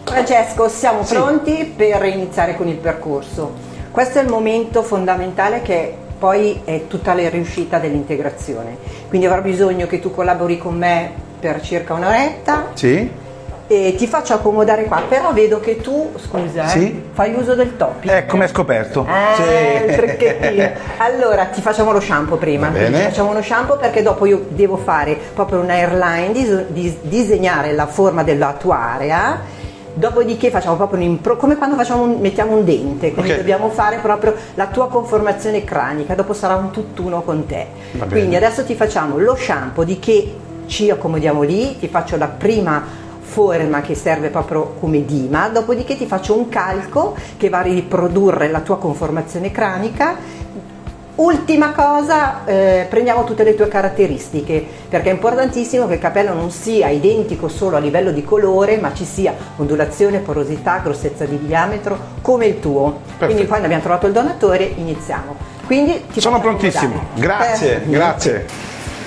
Francesco, siamo pronti per iniziare con il percorso. Questo è il momento fondamentale che poi è tutta la riuscita dell'integrazione. Quindi avrò bisogno che tu collabori con me per circa un'oretta. Sì. E ti faccio accomodare qua, però vedo che tu, scusa, sì, fai uso del topic. Come hai scoperto. Il tricchettino. Allora ti facciamo lo shampoo prima. Va bene. Ti facciamo lo shampoo perché dopo io devo fare proprio una hairline, disegnare la forma della tua area. Dopodiché facciamo proprio come quando mettiamo un dente, quindi dobbiamo fare proprio la tua conformazione cranica, dopo sarà un tutt'uno con te. Quindi adesso ti facciamo lo shampoo, di che ci accomodiamo lì, ti faccio la prima forma che serve proprio come dima, dopodiché ti faccio un calco che va a riprodurre la tua conformazione cranica. Ultima cosa, prendiamo tutte le tue caratteristiche, perché è importantissimo che il capello non sia identico solo a livello di colore, ma ci sia ondulazione, porosità, grossezza di diametro come il tuo. Perfetto. Quindi quando abbiamo trovato il donatore iniziamo. Quindi sono prontissimo. Grazie, grazie.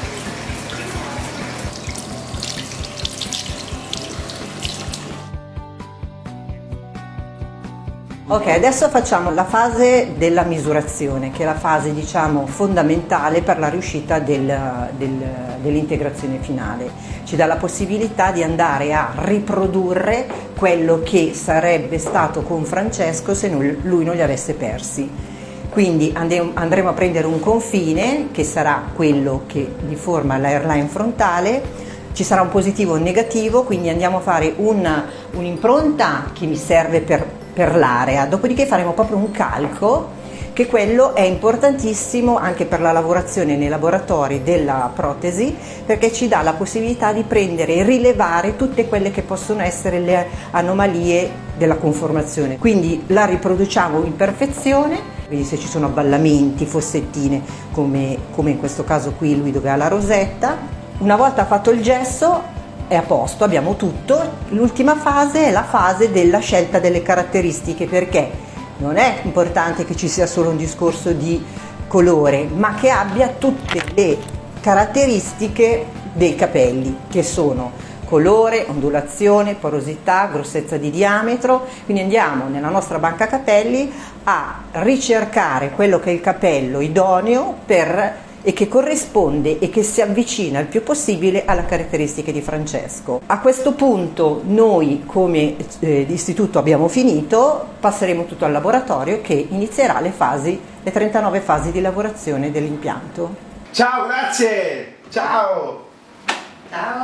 Ok, adesso facciamo la fase della misurazione, che è la fase, diciamo, fondamentale per la riuscita dell'integrazione finale. Ci dà la possibilità di andare a riprodurre quello che sarebbe stato con Francesco se lui non li avesse persi. Quindi andremo a prendere un confine, che sarà quello che gli forma la hairline frontale. Ci sarà un positivo e un negativo, quindi andiamo a fare un'impronta che mi serve per l'area, dopodiché faremo proprio un calco, che quello è importantissimo anche per la lavorazione nei laboratori della protesi, perché ci dà la possibilità di prendere e rilevare tutte quelle che possono essere le anomalie della conformazione. Quindi la riproduciamo in perfezione, quindi se ci sono avvallamenti, fossettine, come in questo caso qui lui dove ha la rosetta. Una volta fatto il gesso è a posto, abbiamo tutto. L'ultima fase è la fase della scelta delle caratteristiche, perché non è importante che ci sia solo un discorso di colore, ma che abbia tutte le caratteristiche dei capelli, che sono colore, ondulazione, porosità, grossezza di diametro. Quindi andiamo nella nostra banca capelli a ricercare quello che è il capello idoneo e che corrisponde e che si avvicina il più possibile alle caratteristiche di Francesco. A questo punto noi come istituto abbiamo finito, passeremo tutto al laboratorio che inizierà le 39 fasi di lavorazione dell'impianto. Ciao, grazie! Ciao! Ciao!